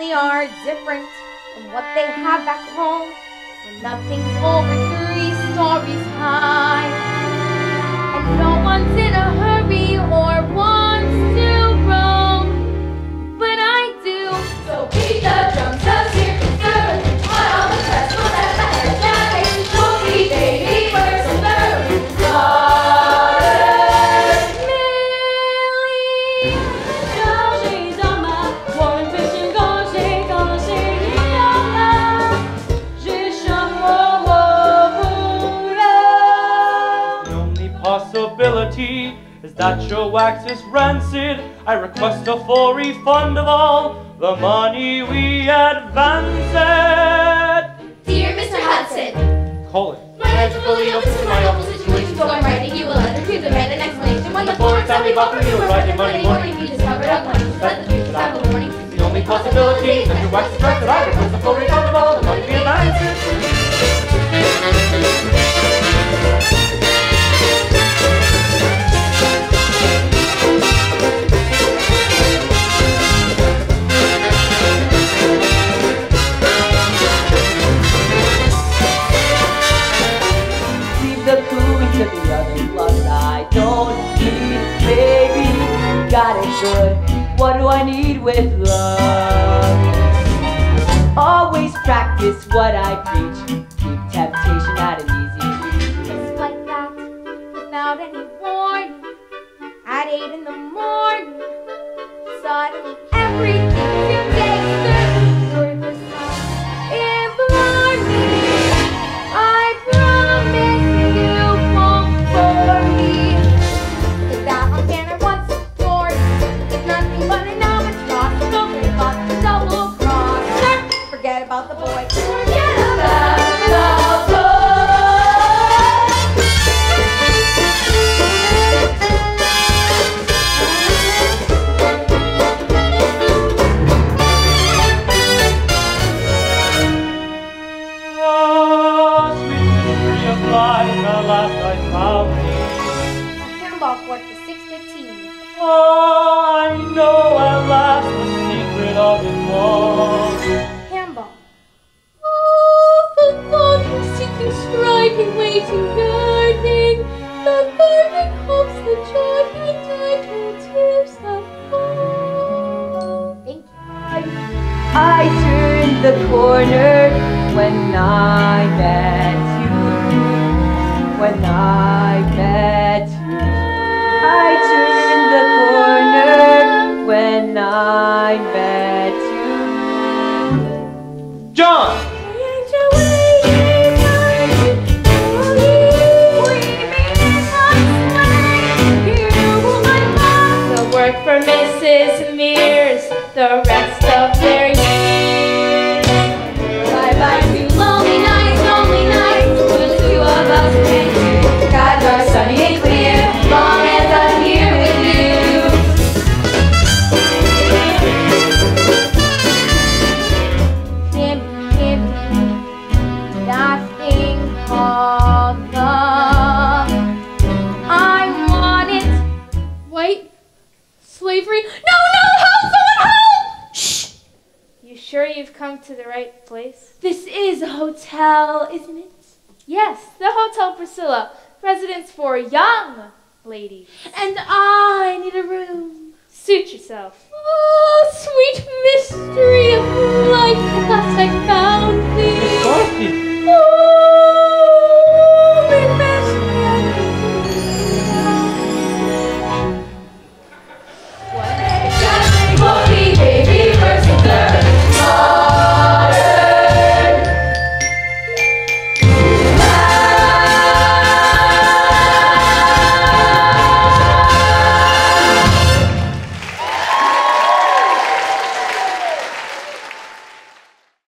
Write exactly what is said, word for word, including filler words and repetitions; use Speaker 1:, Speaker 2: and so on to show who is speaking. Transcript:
Speaker 1: really are different from what they have back home, when nothing's over three stories high, and no one's in a hurry or wants to roam, but I do. So beat the drums, let's hear it stir, on all the press, we'll let my hair down, so we baby, we're so third, modern Millie.
Speaker 2: Chargés dans ma one vision, gorgée, gorgée, là, j'ai chameau au boulot.
Speaker 3: The only possibility is that your wax is rancid. I request a full refund of all the money we advanced.
Speaker 1: Dear Mister Hudson,
Speaker 3: Colon.
Speaker 1: my hands are fully open to my awful situation, so I'm writing you a letter to demand an explanation. When the forward time we bought from you were writing money morning, you discovered up money, let the truth have a warning.
Speaker 3: The only possibility is that your wax is rancid. I request a full refund of all the money we advanced.
Speaker 4: The cooing to the other plus I don't need, baby, got it good. What do I need with love? Always practice what I preach. Keep temptation at an easy reach.
Speaker 1: Just like that, without any warning, at eight in the morning, suddenly everything's in gangster. You're the sun in blarney. I promise you won't bore me. Cause that one can I once adored. It's nothing but an albatross. Don't worry about the double cross. Forget about the boy. Forget about the boy. For six fifteen.
Speaker 3: Oh, I know at last the secret of it all.
Speaker 1: Handball.
Speaker 2: Oh, the longing, seeking, striving, waiting, yearning, the burning hopes, the joy, and idle tears that fall.
Speaker 1: Thank you.
Speaker 4: I turned the corner when I met you. When I met you. I turned the corner when I met you.
Speaker 3: John!
Speaker 2: The work for Missus Mears, the rest of their years. Bye-bye to lonely nights, lonely nights, for the two of us and you. Skies are sunny and clear, long as I'm here with you.
Speaker 1: Him, him, that thing called love. I want it.
Speaker 2: White slavery? No, no, help! Someone help! Shh! You sure you've come to the right place? This is a hotel, isn't it? Yes, the Hotel Priscilla. Residence for young ladies. And I need a room. Suit yourself. Oh, sweet mystery of life. At last I